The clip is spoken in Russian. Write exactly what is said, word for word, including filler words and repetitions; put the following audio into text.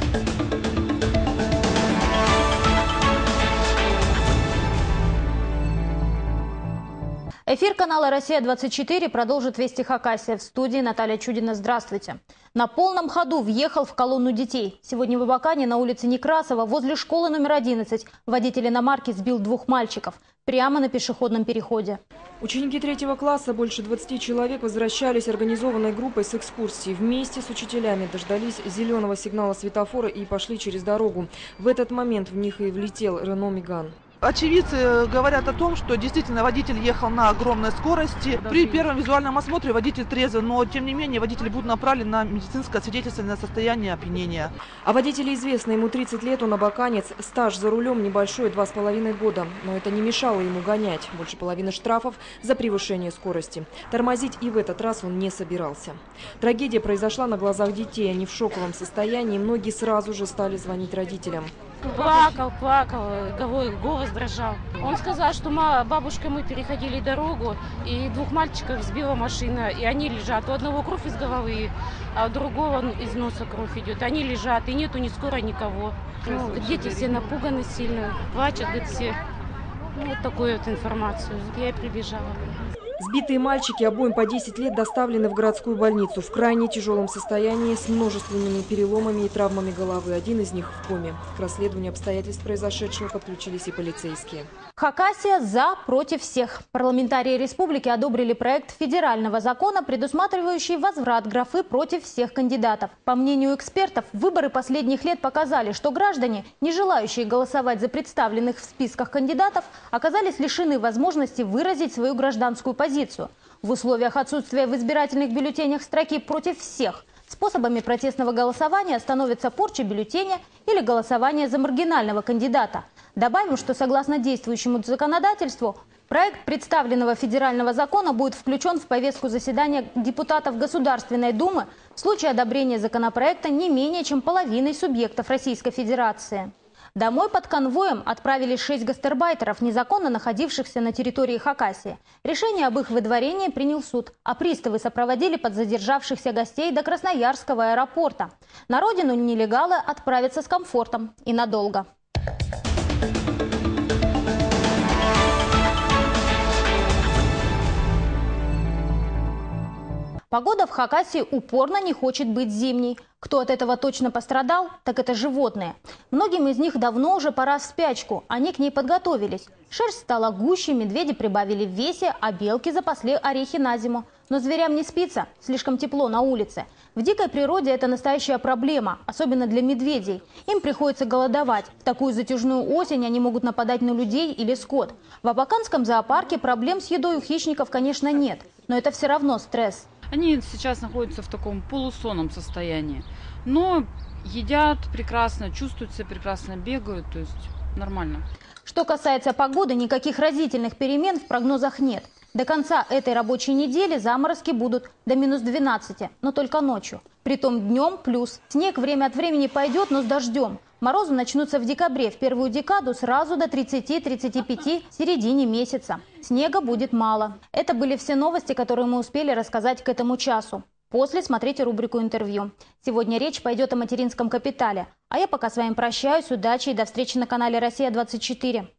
Эфир канала «Россия двадцать четыре» продолжит «Вести Хакасия». В студии Наталья Чудина. Здравствуйте. На полном ходу въехал в колонну детей. Сегодня в Абакане на улице Некрасова возле школы номер одиннадцать водитель иномарки сбил двух мальчиков прямо на пешеходном переходе. Ученики третьего класса, больше двадцати человек, возвращались организованной группой с экскурсии. Вместе с учителями дождались зеленого сигнала светофора и пошли через дорогу. В этот момент в них и влетел Рено Меган. Очевидцы говорят о том, что действительно водитель ехал на огромной скорости. При первом визуальном осмотре водитель трезвый, но тем не менее водители будут направлены на медицинское свидетельствование на состояние опьянения. А водитель известный, ему тридцать лет, он абаканец, стаж за рулем небольшой, два с половиной года. Но это не мешало ему гонять. Больше половины штрафов за превышение скорости. Тормозить и в этот раз он не собирался. Трагедия произошла на глазах детей, они в шоковом состоянии, многие сразу же стали звонить родителям. Плакал, плакал, голос дрожал. Он сказал, что бабушка, мы переходили дорогу, и двух мальчиков сбила машина, и они лежат. У одного кровь из головы, а у другого из носа кровь идет. Они лежат, и нету ни скоро никого. Ну, дети все напуганы сильно, плачут, говорят, все. Ну, вот такую вот информацию. Я и прибежала. Сбитые мальчики, обоим по десять лет, доставлены в городскую больницу в крайне тяжелом состоянии с множественными переломами и травмами головы. Один из них в коме. К расследованию обстоятельств произошедшего подключились и полицейские. Хакасия за, против всех. Парламентарии республики одобрили проект федерального закона, предусматривающий возврат графы против всех кандидатов. По мнению экспертов, выборы последних лет показали, что граждане, не желающие голосовать за представленных в списках кандидатов, оказались лишены возможности выразить свою гражданскую позицию. В условиях отсутствия в избирательных бюллетенях строки «против всех» способами протестного голосования становится порча бюллетеня или голосование за маргинального кандидата. Добавим, что согласно действующему законодательству, проект представленного федерального закона будет включен в повестку заседания депутатов Государственной Думы в случае одобрения законопроекта не менее чем половиной субъектов Российской Федерации. Домой под конвоем отправились шесть гастарбайтеров, незаконно находившихся на территории Хакасии. Решение об их выдворении принял суд, а приставы сопроводили подзадержавшихся гостей до Красноярского аэропорта. На родину нелегалы отправятся с комфортом и надолго. Погода в Хакасии упорно не хочет быть зимней. Кто от этого точно пострадал, так это животные. Многим из них давно уже пора в спячку, они к ней подготовились. Шерсть стала гуще, медведи прибавили в весе, а белки запасли орехи на зиму. Но зверям не спится, слишком тепло на улице. В дикой природе это настоящая проблема, особенно для медведей. Им приходится голодовать. В такую затяжную осень они могут нападать на людей или скот. В Абаканском зоопарке проблем с едой у хищников, конечно, нет, но это все равно стресс. Они сейчас находятся в таком полусонном состоянии, но едят прекрасно, чувствуют себя прекрасно, бегают, то есть нормально. Что касается погоды, никаких разительных перемен в прогнозах нет. До конца этой рабочей недели заморозки будут до минус двенадцати, но только ночью. Притом днем плюс. Снег время от времени пойдет, но с дождем. Морозы начнутся в декабре, в первую декаду сразу до тридцати-тридцати пяти в середине месяца. Снега будет мало. Это были все новости, которые мы успели рассказать к этому часу. После смотрите рубрику «Интервью». Сегодня речь пойдет о материнском капитале. А я пока с вами прощаюсь. Удачи и до встречи на канале «Россия двадцать четыре».